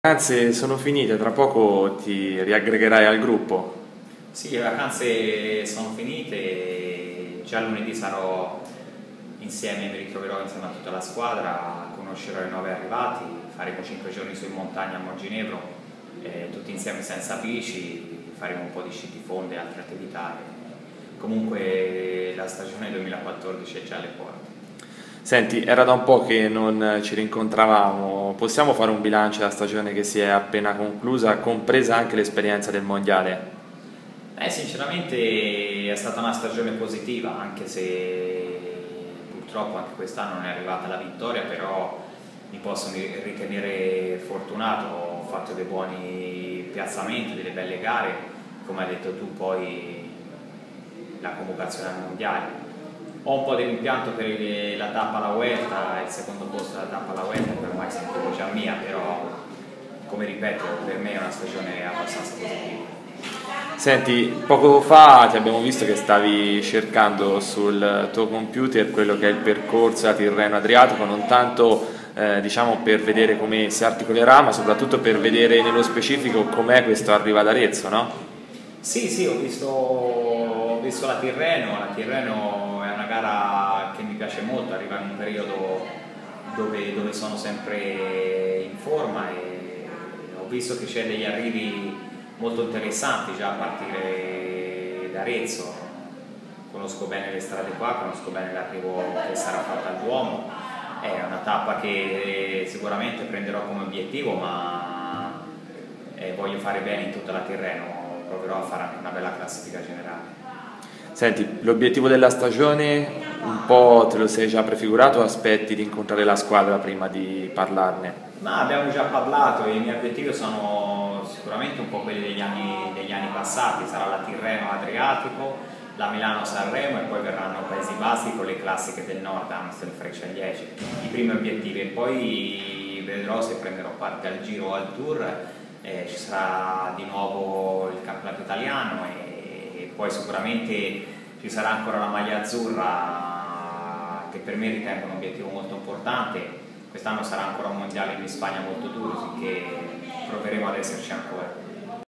Vacanze sono finite, tra poco ti riaggregherai al gruppo. Sì, le vacanze sono finite, e già lunedì sarò insieme, mi ritroverò insieme a tutta la squadra, conoscerò i nuovi arrivati, faremo 5 giorni su in montagna a Monginevro, tutti insieme senza bici, faremo un po' di sci di fondo e altre attività. Comunque la stagione 2014 è già alle porte. Senti, era da un po' che non ci rincontravamo, possiamo fare un bilancio della stagione che si è appena conclusa, compresa anche l'esperienza del mondiale? Sinceramente è stata una stagione positiva, anche se purtroppo anche quest'anno non è arrivata la vittoria, però mi posso ritenere fortunato, ho fatto dei buoni piazzamenti, delle belle gare, come hai detto tu poi la convocazione al mondiale. Ho un po' di rimpianto per la tappa alla Vuelta, il secondo posto della tappa alla Vuelta, che ormai sentivo già mia, però come ripeto per me è una stagione abbastanza positiva. Senti, poco fa ti abbiamo visto che stavi cercando sul tuo computer quello che è il percorso da Tirreno Adriatico, non tanto diciamo per vedere come si articolerà, ma soprattutto per vedere nello specifico com'è questo arrivo ad Arezzo, no? Sì, sì, ho visto la Tirreno è una gara che mi piace molto, arriva in un periodo dove sono sempre in forma e ho visto che c'è degli arrivi molto interessanti già a partire da Arezzo. Conosco bene le strade qua, conosco bene l'arrivo che sarà fatto al Duomo, è una tappa che sicuramente prenderò come obiettivo, ma voglio fare bene in tutta la Tirreno, proverò a fare anche una bella classifica generale. Senti, l'obiettivo della stagione un po' te lo sei già prefigurato o aspetti di incontrare la squadra prima di parlarne? Ma abbiamo già parlato, i miei obiettivi sono sicuramente un po' quelli degli anni passati, sarà la Tirreno Adriatico, la Milano Sanremo e poi verranno Paesi Bassi con le classiche del nord, Amstel, Freccia e Liegi, i primi obiettivi e poi vedrò se prenderò parte al Giro o al Tour, ci sarà di nuovo il campionato italiano e poi sicuramente ci sarà ancora la maglia azzurra che per me ritengo un obiettivo molto importante. Quest'anno sarà ancora un mondiale in Spagna molto duro, sicché proveremo ad esserci ancora.